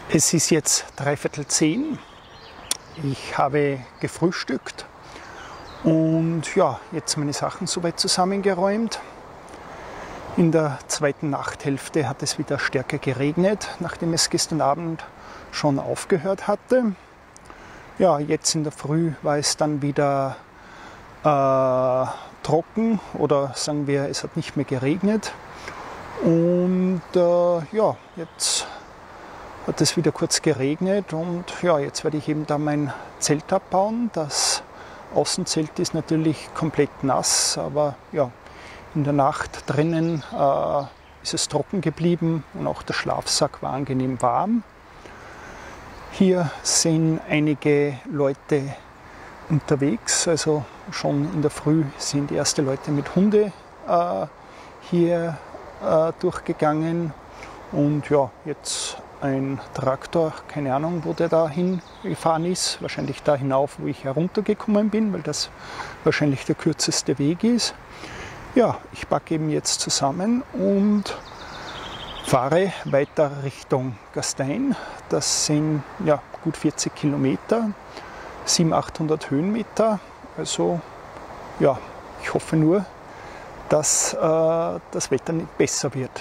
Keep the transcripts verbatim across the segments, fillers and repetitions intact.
Es ist jetzt dreiviertel zehn. Ich habe gefrühstückt und ja, jetzt meine Sachen soweit zusammengeräumt. In der zweiten Nachthälfte hat es wieder stärker geregnet, nachdem es gestern Abend schon aufgehört hatte. Ja, jetzt in der Früh war es dann wieder äh, trocken oder sagen wir, es hat nicht mehr geregnet. Und äh, ja, jetzt hat es wieder kurz geregnet und ja, jetzt werde ich eben da mein Zelt abbauen. Das Außenzelt ist natürlich komplett nass, aber ja, in der Nacht drinnen äh, ist es trocken geblieben und auch der Schlafsack war angenehm warm. Hier sind einige Leute unterwegs, also schon in der Früh sind die ersten Leute mit Hunde äh, hier äh, durchgegangen und ja, jetzt ein Traktor, keine Ahnung, wo der da hingefahren ist, wahrscheinlich da hinauf, wo ich heruntergekommen bin, weil das wahrscheinlich der kürzeste Weg ist. Ja, ich packe eben jetzt zusammen und fahre weiter Richtung Gastein. Das sind ja gut vierzig Kilometer, siebenhundert, achthundert Höhenmeter. Also ja, ich hoffe nur, dass äh, das Wetter nicht besser wird.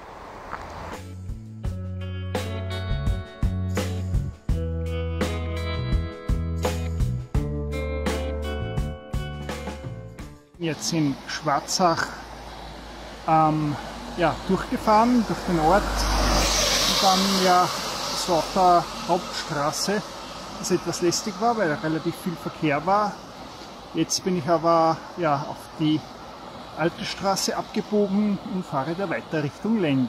Jetzt in Schwarzach ähm, ja, durchgefahren durch den Ort und dann ja so auf der Hauptstraße, was etwas lästig war, weil relativ viel Verkehr war. Jetzt bin ich aber ja, auf die alte Straße abgebogen und fahre da weiter Richtung Lend.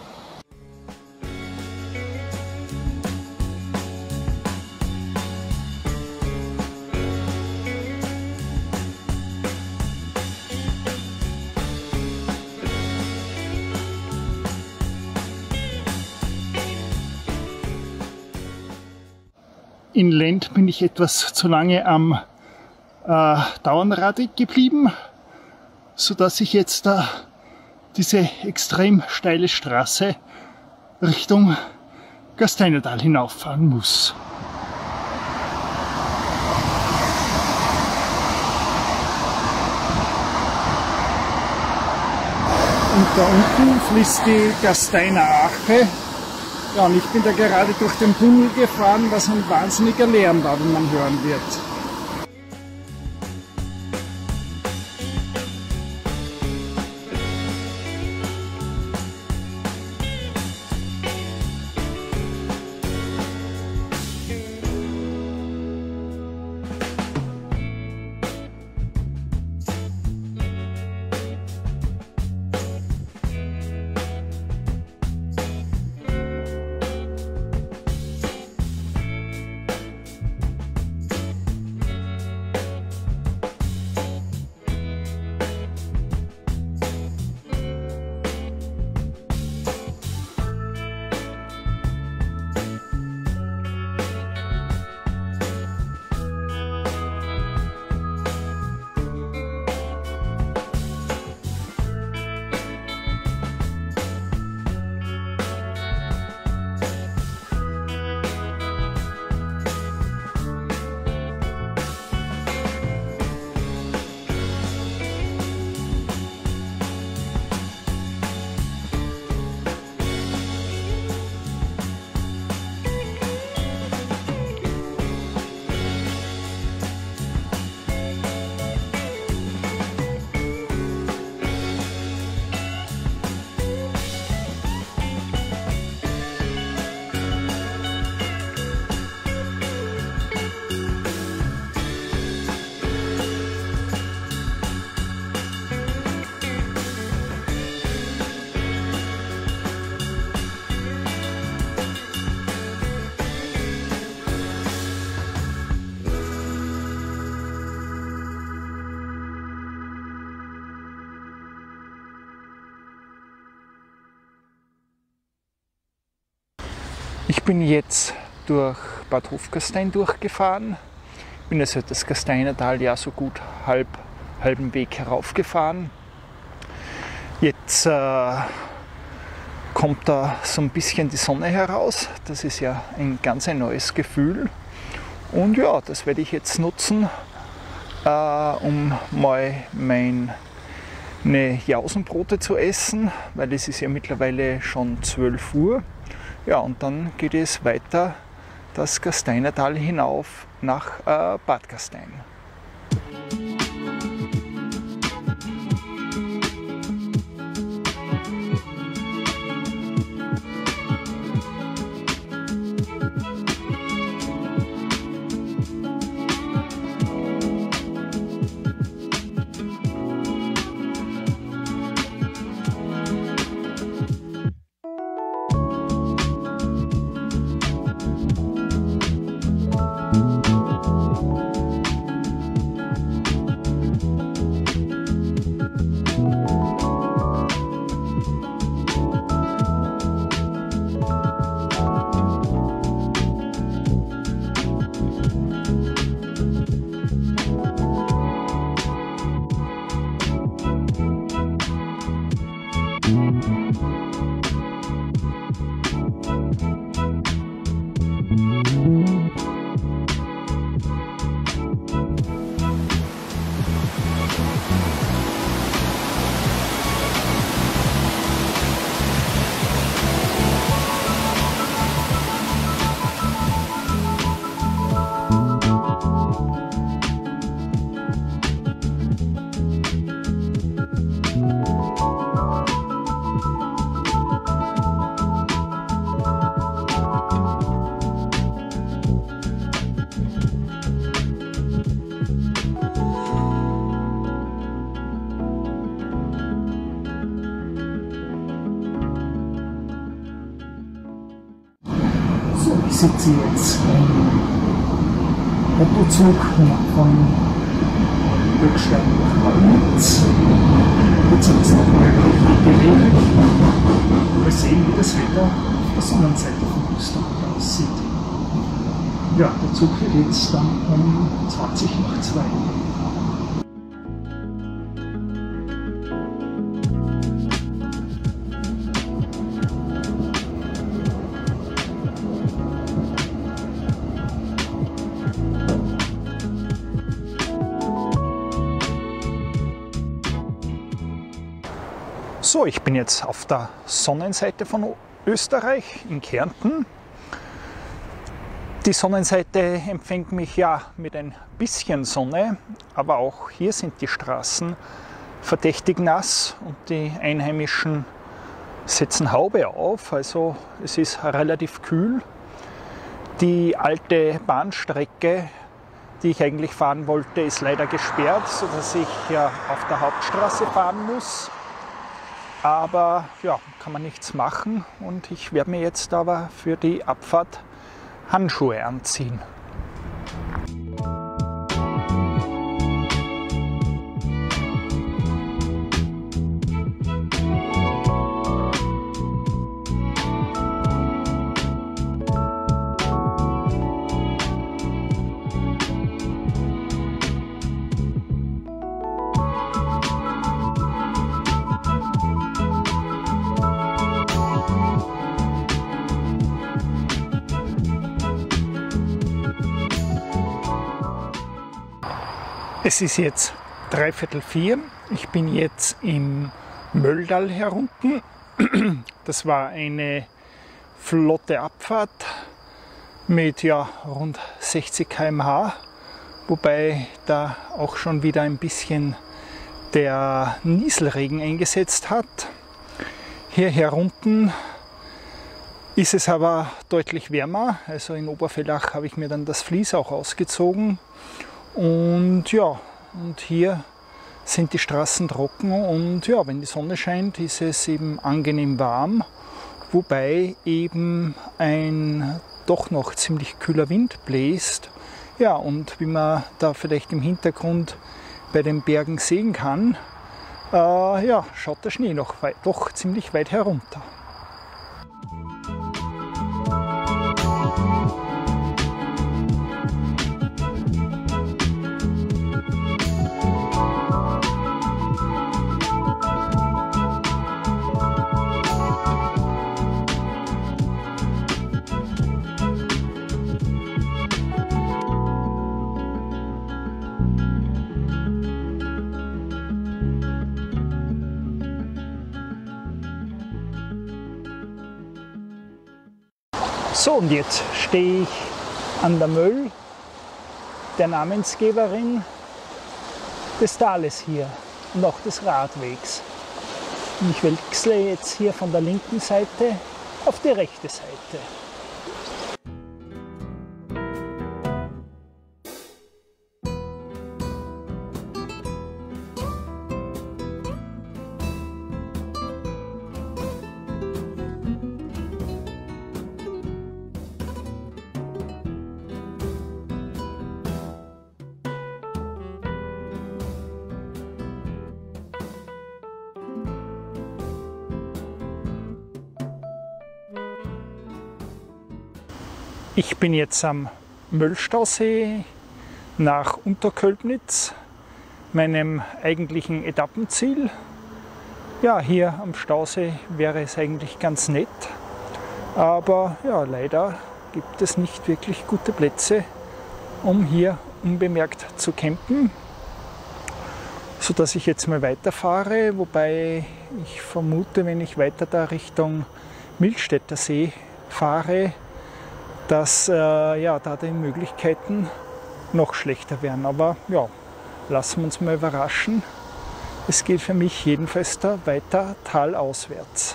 In Lend bin ich etwas zu lange am äh, Dauernradweg geblieben, sodass ich jetzt äh, diese extrem steile Straße Richtung Gasteinertal hinauffahren muss. Und da unten fließt die Gasteiner Ache. Ja, und ich bin da gerade durch den Tunnel gefahren, was ein wahnsinniger Lärm war, wie man hören wird. Ich bin jetzt durch Bad Hofgastein durchgefahren, bin also das Gasteinertal ja so gut halb, halben Weg heraufgefahren. Jetzt äh, kommt da so ein bisschen die Sonne heraus. Das ist ja ein ganz ein neues Gefühl. Und ja, das werde ich jetzt nutzen, äh, um mal meine Jausenbrote zu essen, weil es ist ja mittlerweile schon zwölf Uhr. Ja, und dann geht es weiter das Gasteinertal hinauf nach äh, Bad Gastein. Ich sitze jetzt im Autozug von Böckstein nach Waldnitz. Jetzt hat es nochmal geregnet. Mal sehen, wie das Wetter auf der Sonnenseite von Österreich aussieht. Ja, der Zug fährt jetzt dann um zwanzig nach zwei. So, ich bin jetzt auf der Sonnenseite von Österreich in Kärnten. Die Sonnenseite empfängt mich ja mit ein bisschen Sonne, aber auch hier sind die Straßen verdächtig nass und die Einheimischen setzen Haube auf, also es ist relativ kühl. Die alte Bahnstrecke, die ich eigentlich fahren wollte, ist leider gesperrt, sodass ich ja auf der Hauptstraße fahren muss. Aber ja, kann man nichts machen und ich werde mir jetzt aber für die Abfahrt Handschuhe anziehen. Es ist jetzt dreiviertel vier. Ich bin jetzt im Mölltal herunten. Das war eine flotte Abfahrt mit ja, rund sechzig Kilometer pro Stunde, wobei da auch schon wieder ein bisschen der Nieselregen eingesetzt hat. Hier herunten ist es aber deutlich wärmer. Also in Obervellach habe ich mir dann das Vlies auch ausgezogen. Und ja, und hier sind die Straßen trocken und ja, wenn die Sonne scheint, ist es eben angenehm warm, wobei eben ein doch noch ziemlich kühler Wind bläst. Ja, und wie man da vielleicht im Hintergrund bei den Bergen sehen kann, äh, ja, schaut der Schnee noch weit, doch ziemlich weit herunter. So, und jetzt stehe ich an der Möll, der Namensgeberin des Tales hier und auch des Radwegs. Und ich wechsle jetzt hier von der linken Seite auf die rechte Seite. Ich bin jetzt am Möllstausee nach Unterkölbnitz, meinem eigentlichen Etappenziel. Ja, hier am Stausee wäre es eigentlich ganz nett, aber ja, leider gibt es nicht wirklich gute Plätze, um hier unbemerkt zu campen, sodass ich jetzt mal weiterfahre, wobei ich vermute, wenn ich weiter da Richtung Milstädter See fahre, dass äh, ja, da die Möglichkeiten noch schlechter werden. Aber ja, lassen wir uns mal überraschen. Es geht für mich jedenfalls da weiter talauswärts.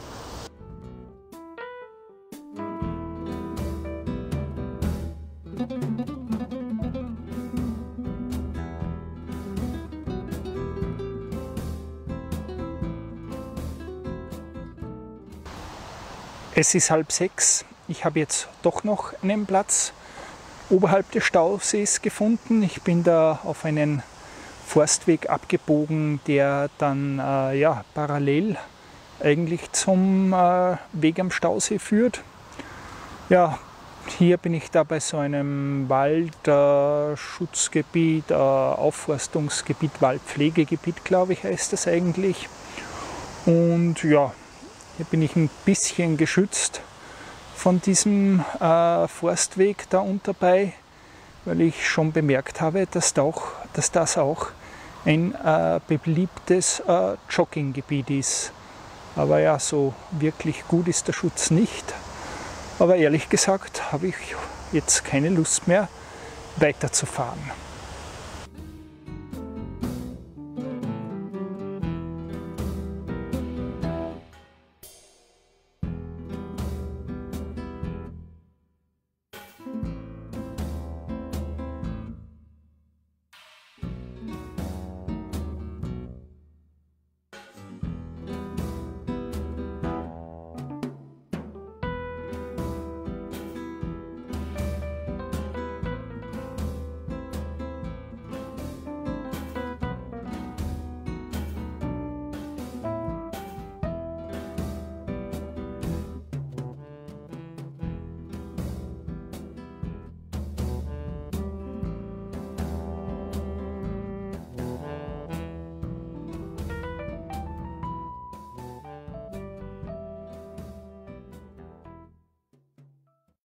Es ist halb sechs. Ich habe jetzt doch noch einen Platz oberhalb des Stausees gefunden. Ich bin da auf einen Forstweg abgebogen, der dann äh, ja, parallel eigentlich zum äh, Weg am Stausee führt. Ja, hier bin ich da bei so einem Waldschutzgebiet, äh, Aufforstungsgebiet, Waldpflegegebiet, glaube ich, heißt das eigentlich. Und ja, hier bin ich ein bisschen geschützt von diesem äh, Forstweg da unterbei, weil ich schon bemerkt habe, dass, da auch, dass das auch ein äh, beliebtes äh, Jogginggebiet ist. Aber ja, so wirklich gut ist der Schutz nicht. Aber ehrlich gesagt habe ich jetzt keine Lust mehr weiterzufahren.